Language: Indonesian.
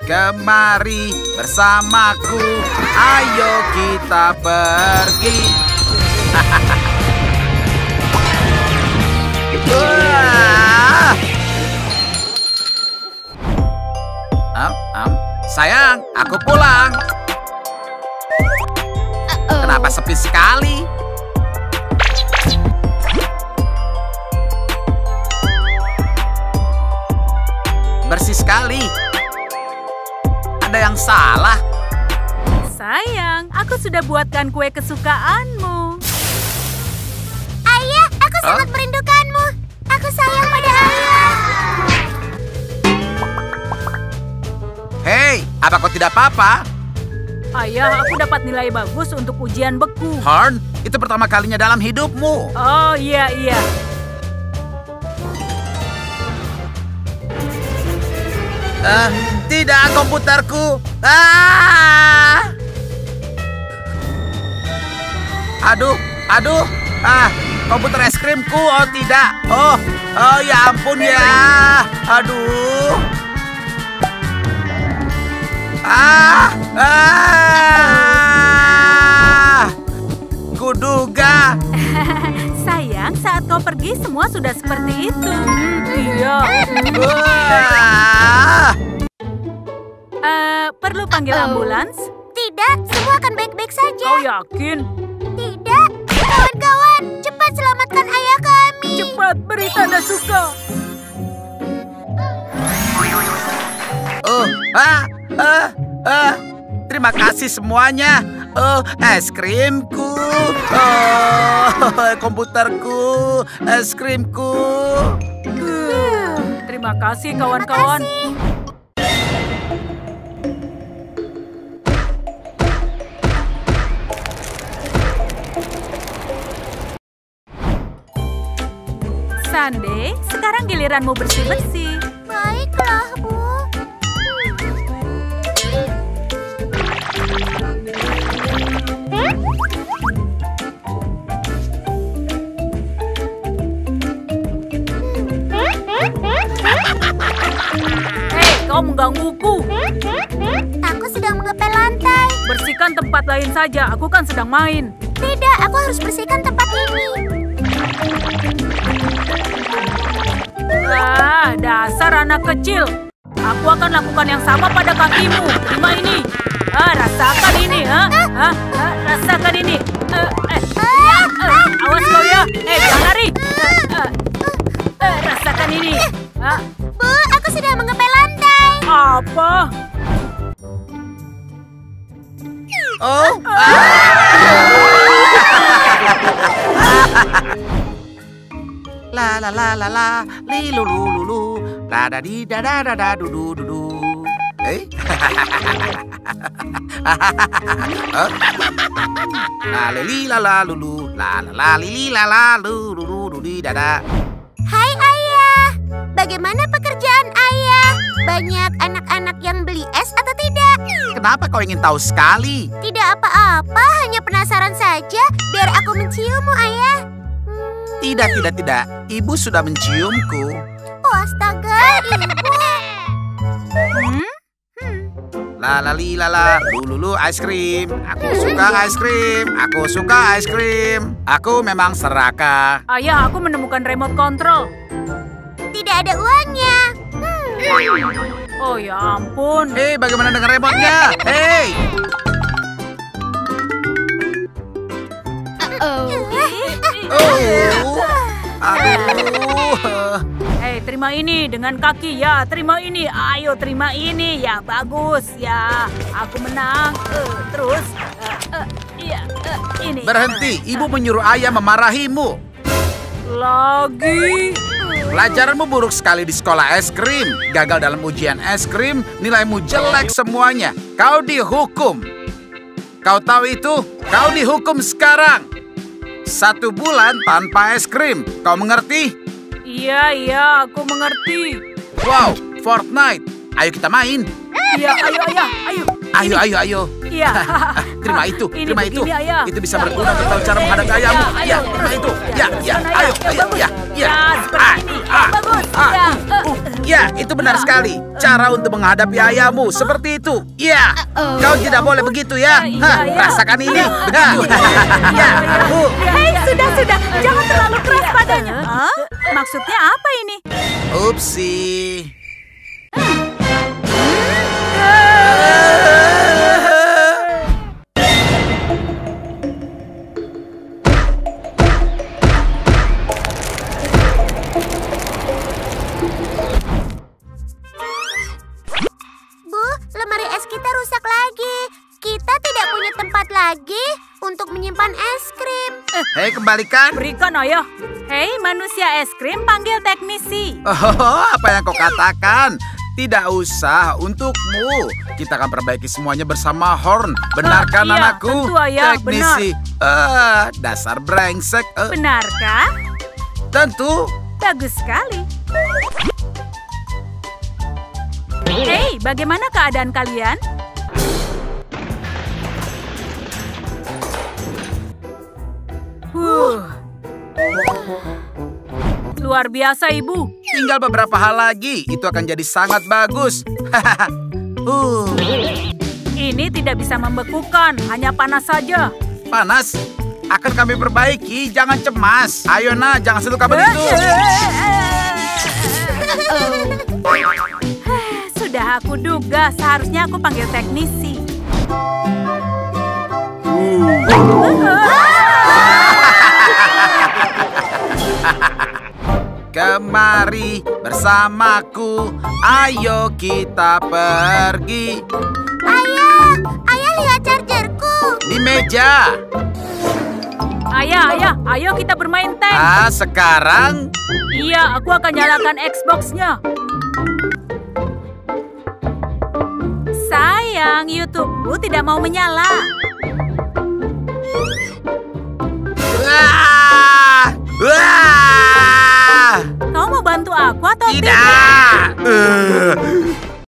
kemari bersamaku. Ayo kita pergi. Sayang, aku pulang. Kenapa sepi sekali? Bersih sekali. Ada yang salah. Sayang, aku sudah buatkan kue kesukaanmu. Ayah, aku sangat merindukanmu. Aku sayang pada ayah. Hei, apa kau tidak apa-apa? Ayah, aku dapat nilai bagus untuk ujian beku. Horn, itu pertama kalinya dalam hidupmu. Oh, iya. Tidak, komputerku. Aduh. Komputer es krimku. Oh, tidak. Oh, ya ampun ya. Aduh. Kuduga. Sayang, saat kau pergi semua sudah seperti itu. Iya. Perlu panggil ambulans? Tidak, semua akan baik-baik saja. Kau yakin? Tidak. Kawan-kawan, cepat selamatkan ayah kami. Cepat, beri tanda suka. Terima kasih semuanya. Es krimku. Komputerku. Es krimku. Terima kasih, kawan-kawan. Sunday, sekarang giliranmu bersih-bersih. Baiklah, Bu. Hei, kau menggangguku. Aku sedang mengepel lantai. Bersihkan tempat lain saja, aku kan sedang main. Tidak, aku harus bersihkan tempat ini. Dasar anak kecil. Aku akan lakukan yang sama pada kakimu. Terima ini. Rasakan ini. Rasakan ini. Awas kau ya. Jangan lari. Rasakan ini. Bu, aku sudah mengepel lantai. Apa? Oh. La la la la la, li lu lu lu lu, la da di da da da da du du du du. La li la la lu lu, la la la li la la lu lu lu lu di da da. Hai ayah, bagaimana pekerjaan ayah? Banyak anak-anak yang beli es atau tidak? Kenapa kau ingin tahu sekali? Tidak apa-apa, hanya penasaran saja. Biar aku menciummu, ayah. Tidak. Ibu sudah menciumku. Oh, astaga, ibu. La la li la la, lu ice cream. Aku suka ice cream. Aku memang serakah. Ayah, aku menemukan remote control. Tidak ada uangnya. Oh ya ampun. Hei, bagaimana dengan remote-nya? Hei. Aduh. Hei, terima ini dengan kaki ya. Terima ini. Ayo terima ini ya. Bagus ya. Aku menang. Terus ini. Berhenti. Ibu menyuruh ayah memarahimu. Lagi. Pelajaranmu buruk sekali di sekolah es krim. Gagal dalam ujian es krim. Nilaimu jelek semuanya. Kau dihukum. Kau tahu itu? Kau dihukum sekarang. 1 bulan tanpa es krim. Kau mengerti? Iya, aku mengerti. Wow, Fortnite. Ayo kita main. Iya, ayo. Ayo. Iya. Terima itu, Ini terima itu. begini, ayah. Itu bisa berguna untuk tahu cara menghadapi ayahmu. Ya, terima itu. Ya, ayo. Ya, seperti ini. Bagus. Ya. Ya, itu benar sekali. Cara untuk menghadapi ayahmu seperti itu. Ya, kau tidak boleh begitu ya. Rasakan ini. Ya. Hei, sudah. Jangan terlalu keras padanya. Maksudnya apa ini? Upsi. Bu, lemari es kita rusak lagi. Kita tidak punya tempat lagi untuk menyimpan es krim. Hei, kembalikan. Berikan, ayah. Hei, manusia es krim, panggil teknisi. Oh, apa yang kau katakan? Tidak usah untukmu. Kita akan perbaiki semuanya bersama Horn. Benarkan iya, anakku? tentu, ayah. Teknisi. Dasar brengsek. Benarkah? Tentu. Bagus sekali. Hei, bagaimana keadaan kalian? Luar biasa, Ibu. Tinggal beberapa hal lagi. Itu akan jadi sangat bagus. Ini tidak bisa membekukan, hanya panas saja. Panas. Akan kami perbaiki. Jangan cemas. Ayo, Nah. Jangan sentuh kabel itu. Sudah aku duga, seharusnya aku panggil teknisi. Kemari bersamaku. Ayo kita pergi. Ayah lihat chargerku. Di meja. Ayah, ayo kita bermain tank. Sekarang? Iya, aku akan nyalakan Xbox-nya. Sayang, YouTube-ku tidak mau menyala. Wah! Kau mau bantu aku atau Tidak.